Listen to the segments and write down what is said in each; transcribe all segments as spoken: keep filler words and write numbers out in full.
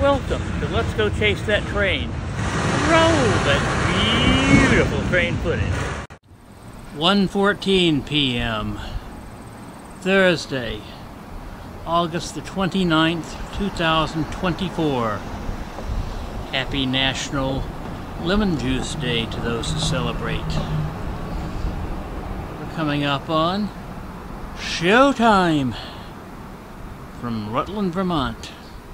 welcome to Let's Go Chase That Train. Roll that beautiful train footage. one fourteen p m Thursday, August the twenty-ninth, two thousand twenty-four. Happy National Lemon Juice Day to those who celebrate. We're coming up on Showtime from Rutland, Vermont.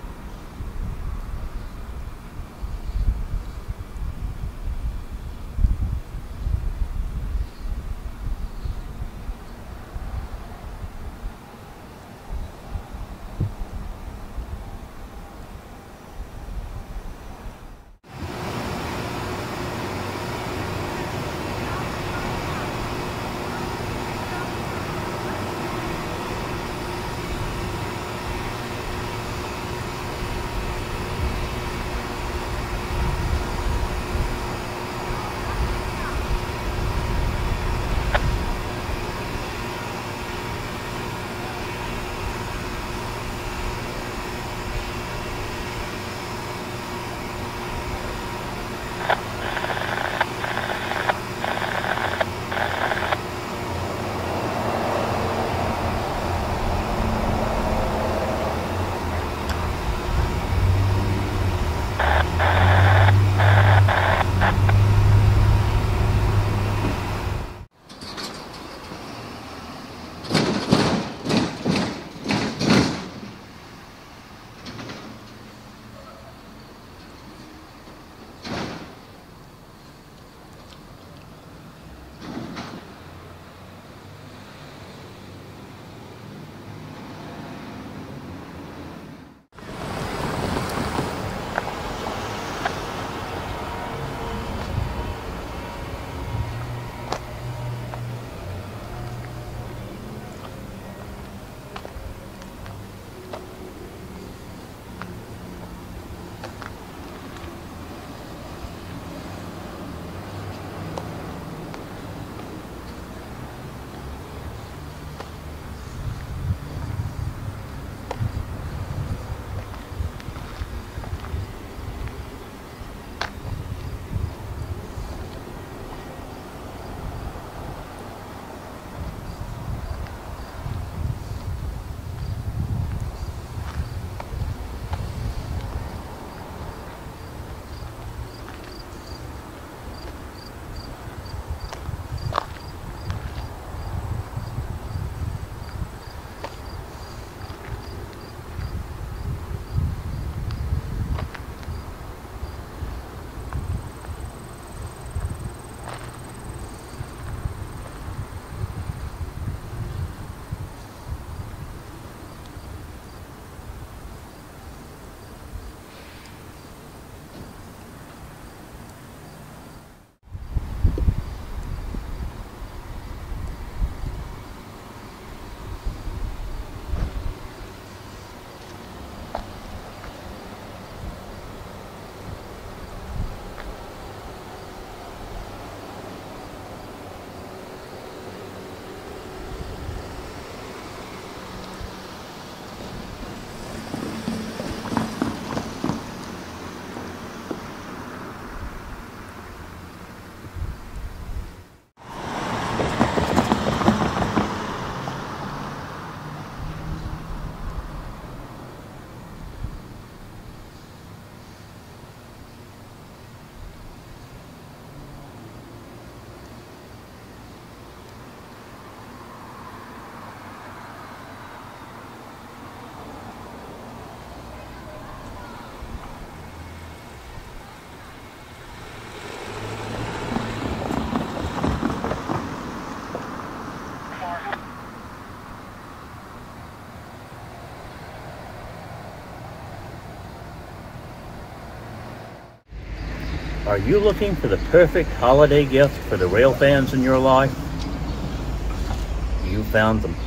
Are you looking for the perfect holiday gift for the rail fans in your life? You found them.